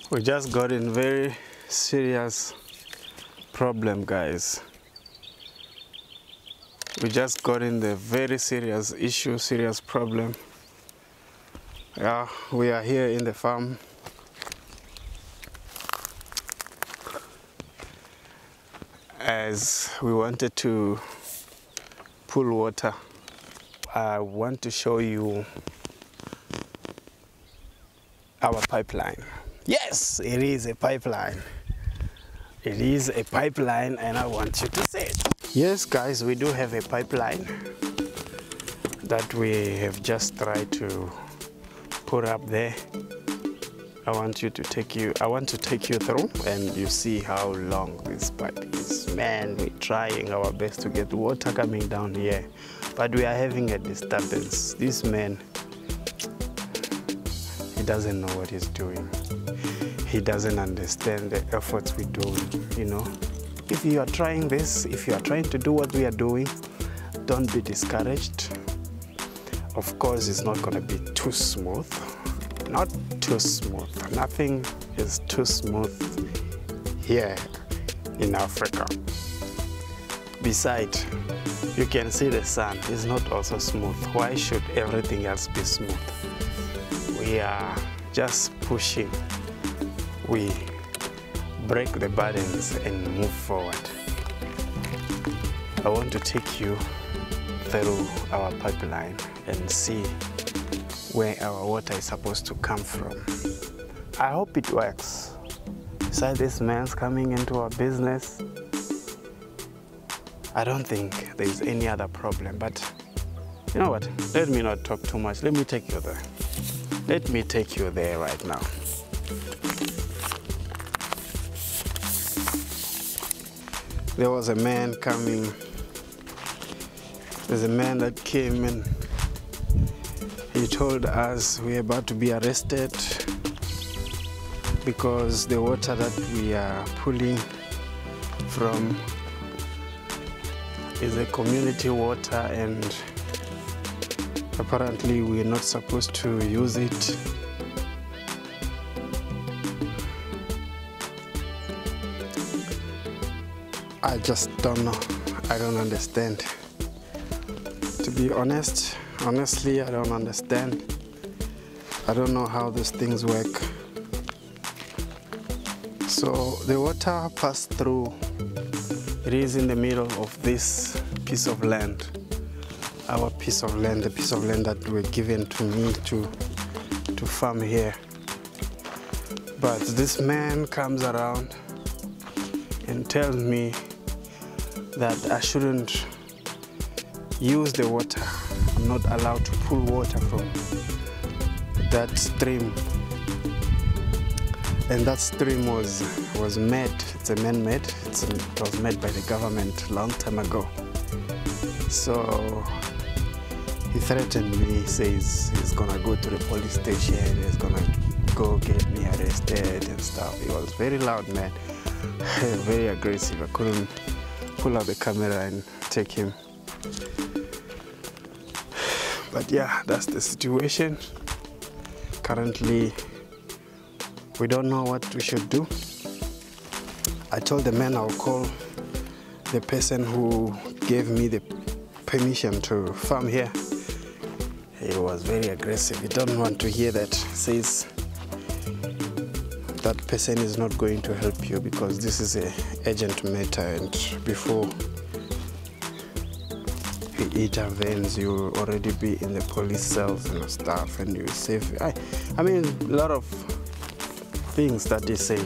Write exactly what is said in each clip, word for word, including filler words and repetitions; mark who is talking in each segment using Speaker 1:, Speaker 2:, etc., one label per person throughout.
Speaker 1: We just got in very serious problem, guys. We just got in the very serious issue, serious problem. Yeah, we are here in the farm. As we wanted to pull water, I want to show you our pipeline. Yes, it is a pipeline. It is a pipeline, and I want you to see it. Yes, guys, we do have a pipeline that we have just tried to put up there. I want you to take you. I want to take you through, and you see how long this pipe is. Man, we're trying our best to get water coming down here, but we are having a disturbance. This man, he doesn't know what he's doing. He doesn't understand the efforts we're doing, you know. If you are trying this, if you are trying to do what we are doing, don't be discouraged. Of course, it's not going to be too smooth. Not too smooth. Nothing is too smooth here in Africa. Besides, you can see the sun is not also smooth. Why should everything else be smooth? We are just pushing. We break the burdens and move forward. I want to take you through our pipeline and see where our water is supposed to come from. I hope it works. Besides this man's coming into our business, I don't think there is any other problem, but you know what? Let me not talk too much. Let me take you there. Let me take you there right now. There was a man coming. There's a man that came and he told us we're about to be arrested because the water that we are pulling from is a community water, and apparently we're not supposed to use it. I just don't know. I don't understand. To be honest, honestly, I don't understand. I don't know how these things work. So the water passed through. It is in the middle of this piece of land. Our piece of land, the piece of land that were given to me to, to farm here. But this man comes around and tells me that I shouldn't use the water. I'm not allowed to pull water from that stream. And that stream was was made. It's a man-made. It's a, it was made by the government a long time ago. So he threatened me. He says he's gonna go to the police station. He's gonna go get me arrested and stuff. He was very loud, man. Very aggressive. I couldn't pull out the camera and take him. But yeah, that's the situation. Currently, we don't know what we should do. I told the man I'll call the person who gave me the permission to farm here. He was very aggressive. He don't want to hear that. He says that person is not going to help you because this is a urgent matter, and before he intervenes, you'll already be in the police cells and stuff, and you save. I, I mean, a lot of things that he said.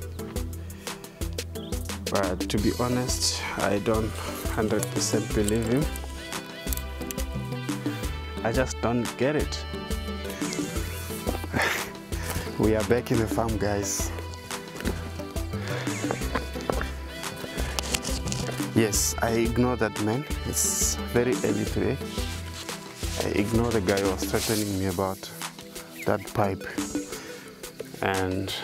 Speaker 1: But to be honest, I don't one hundred percent believe him. I just don't get it. We are back in the farm, guys. Yes, I ignore that man. It's very early today. I ignore the guy who was threatening me about that pipe. And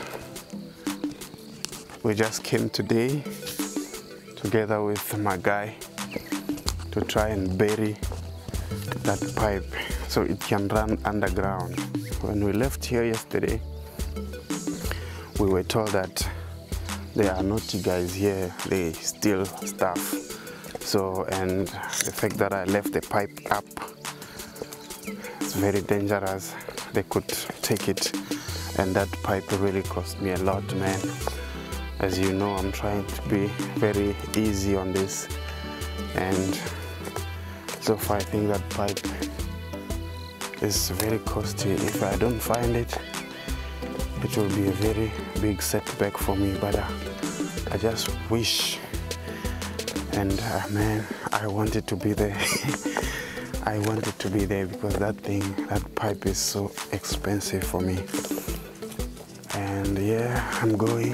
Speaker 1: we just came today together with my guy to try and bury that pipe so it can run underground. When we left here yesterday, we were told that there are naughty guys here, they steal stuff. So, and the fact that I left the pipe up, it's very dangerous. They could take it, and that pipe really cost me a lot, man. As you know, I'm trying to be very easy on this, and so far I think that pipe is very costly. If I don't find it, it will be a very big setback for me, but uh, I just wish, and uh, man, I wanted to be there. I wanted to be there because that thing, that pipe is so expensive for me. And yeah, I'm going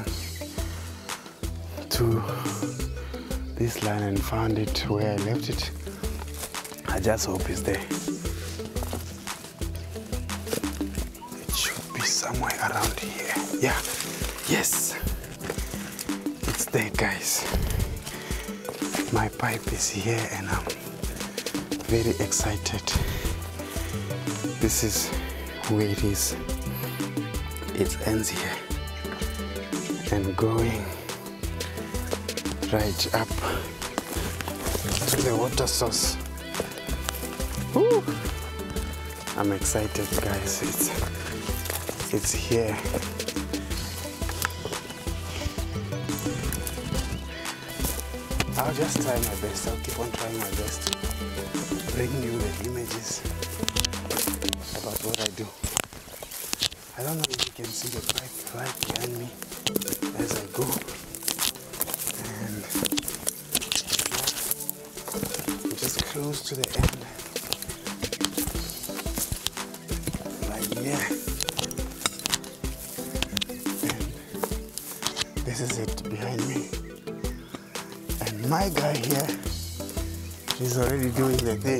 Speaker 1: to this line and found it where I left it. I just hope it's there. It should be somewhere around here. Yeah, yes, it's there, guys. My pipe is here and I'm very excited. This is where it is. It ends here and going right up to the water source. Woo! I'm excited, guys. It's it's here. I'll just try my best. I'll keep on trying my best to bring you the images about what I do. I don't know if you can see the pipe right behind me as I go. And I'm just close to the end. Right here. And this is it behind me. And my guy here, he's already doing the thing.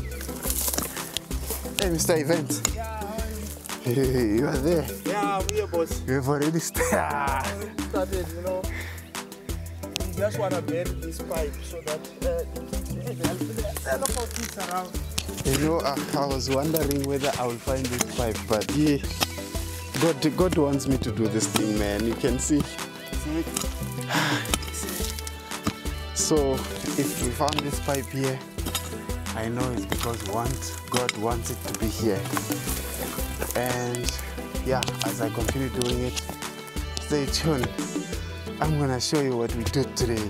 Speaker 1: Hey, Mister Event.
Speaker 2: Yeah,
Speaker 1: Hey, you are there.
Speaker 2: yeah, I'm here, boss.
Speaker 1: You have already started.
Speaker 2: Started, you know. We just want to bury this pipe so that uh, there are no more kids around.
Speaker 1: You know, I, I was wondering whether I will find this pipe, but yeah, God, God wants me to do this thing, man. You can see.
Speaker 2: See?
Speaker 1: So, if we found this pipe here, I know it's because want, God wants it to be here. And yeah, as I continue doing it, stay tuned. I'm gonna show you what we did today.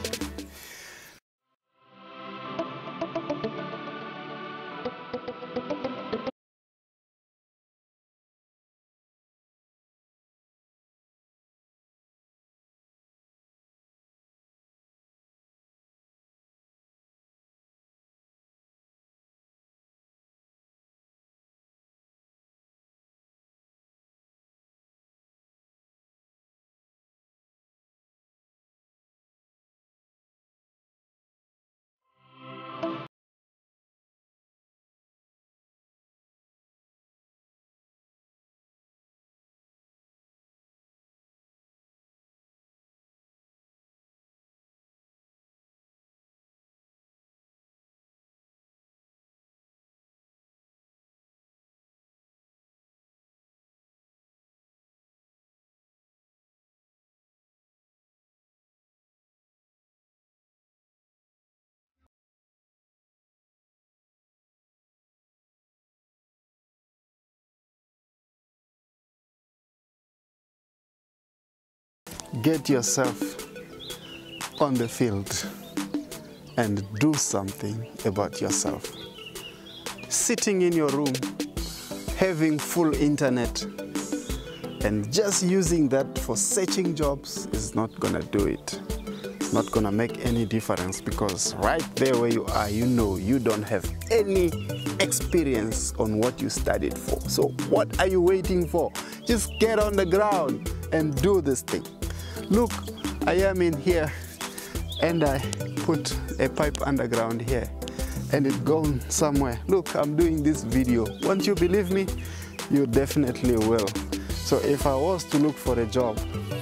Speaker 1: Get yourself on the field and do something about yourself. Sitting in your room, having full internet, and just using that for searching jobs is not gonna do it. It's not gonna make any difference, because right there where you are, you know you don't have any experience on what you studied for. So what are you waiting for? Just get on the ground and do this thing. Look, I am in here and I put a pipe underground here and it gone somewhere. Look, I'm doing this video. Won't you believe me? You definitely will. So if I was to look for a job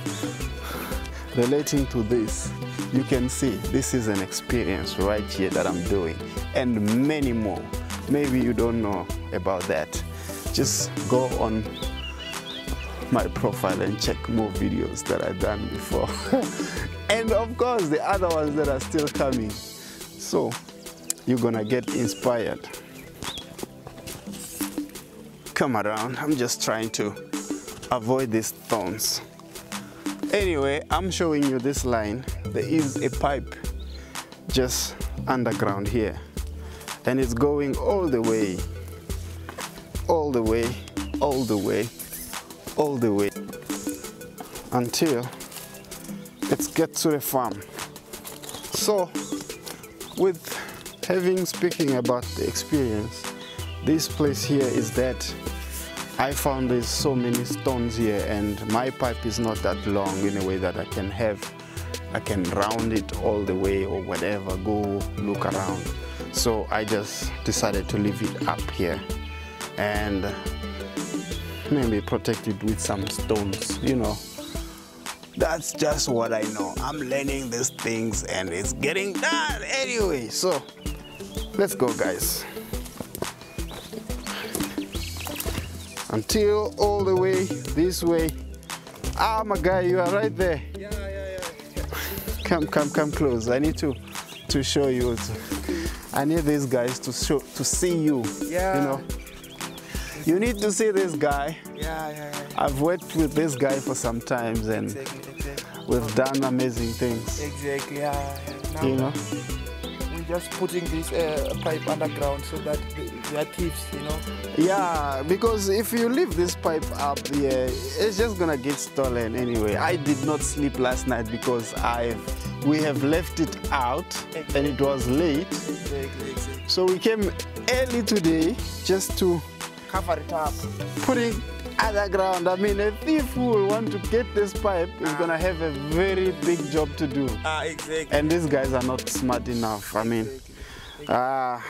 Speaker 1: relating to this, you can see this is an experience right here that I'm doing, and many more. Maybe you don't know about that. Just go on my profile and check more videos that I've done before. And of course the other ones that are still coming. So you're gonna get inspired. Come around, I'm just trying to avoid these thorns. Anyway, I'm showing you this line. There is a pipe just underground here, and it's going all the way, all the way, all the way, all the way, until it gets to the farm. So, with having speaking about the experience, this place here is that I found there's so many stones here, and my pipe is not that long in a way that I can have, I can round it all the way or whatever, go look around. So I just decided to leave it up here and maybe protect it with some stones, you know. That's just what I know. I'm learning these things and it's getting done anyway. So let's go, guys. Until all the way this way. Ah, my guy, you are right there.
Speaker 2: Yeah, yeah, yeah.
Speaker 1: Come, come, come close. I need to to show you. I need these guys to show to see you.
Speaker 2: Yeah.
Speaker 1: You know. You need to see this guy.
Speaker 2: Yeah, yeah, yeah.
Speaker 1: I've worked with this guy for some times, and
Speaker 2: Exactly, exactly.
Speaker 1: we've done amazing things.
Speaker 2: Exactly, yeah. yeah. Now
Speaker 1: You know.
Speaker 2: we're just putting this uh, pipe underground so that they are thieves, you know.
Speaker 1: Yeah, because if you leave this pipe up here, it's just gonna get stolen anyway. I did not sleep last night because I, we have left it out and it was late.
Speaker 2: Exactly, exactly.
Speaker 1: So we came early today just to
Speaker 2: Cover it up.
Speaker 1: put it underground. I mean, a thief who will want to get this pipe is gonna have a very big job to do.
Speaker 2: Ah, exactly.
Speaker 1: And these guys are not smart enough. I mean, ah.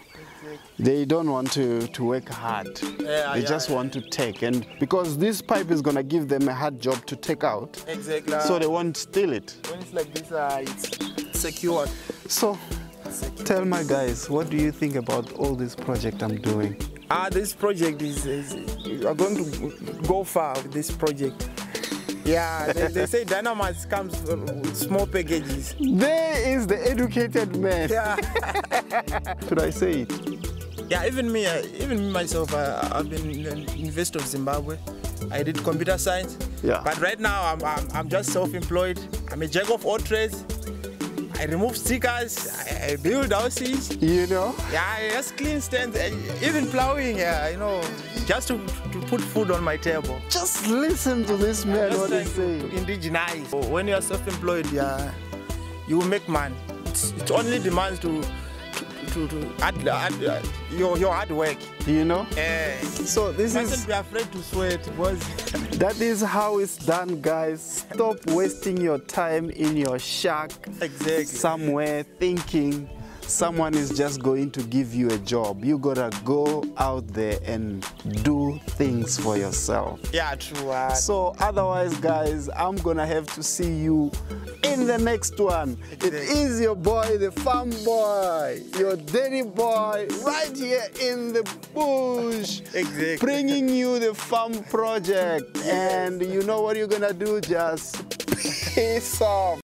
Speaker 1: They don't want to, to work hard.
Speaker 2: Yeah,
Speaker 1: they
Speaker 2: yeah,
Speaker 1: just
Speaker 2: yeah.
Speaker 1: want to take. And because this pipe is going to give them a hard job to take out,
Speaker 2: Exactly.
Speaker 1: so they won't steal it.
Speaker 2: When it's like this, uh, it's secured.
Speaker 1: So tell my guys, what do you think about all this project I'm doing?
Speaker 2: Ah, this project is, is you are going to go far with this project. Yeah, they, they say dynamite comes with small packages.
Speaker 1: There is the educated man.
Speaker 2: Yeah.
Speaker 1: Should I say it?
Speaker 2: Yeah, even me, uh, even me myself, uh, I've been in the University of Zimbabwe. I did computer science.
Speaker 1: Yeah.
Speaker 2: But right now, I'm, I'm, I'm just self-employed. I'm a jack of all trades. I remove stickers, I, I build houses.
Speaker 1: You know?
Speaker 2: Yeah, I just clean stands, uh, even plowing, yeah, you know, just to, to put food on my table.
Speaker 1: Just listen to this man,
Speaker 2: Just
Speaker 1: what
Speaker 2: trying
Speaker 1: he's
Speaker 2: to,
Speaker 1: saying.
Speaker 2: to indigenize. So when you are self-employed, yeah, you will make money. It's, it only demands to to, to, to add, add uh, your, your hard work.
Speaker 1: You know?
Speaker 2: Uh,
Speaker 1: So this
Speaker 2: you
Speaker 1: is...
Speaker 2: mustn't be afraid to sweat, because
Speaker 1: That is how it's done, guys. Stop wasting your time in your shack
Speaker 2: Exactly.
Speaker 1: somewhere thinking someone is just going to give you a job. You gotta go out there and do things for yourself.
Speaker 2: yeah, true. Uh,
Speaker 1: So otherwise, guys, I'm gonna have to see you in the next one. It is your boy, the farm boy, your daddy boy, right here in the bush,
Speaker 2: Exactly.
Speaker 1: bringing you the farm project. And you know what you're gonna do? Just peace off.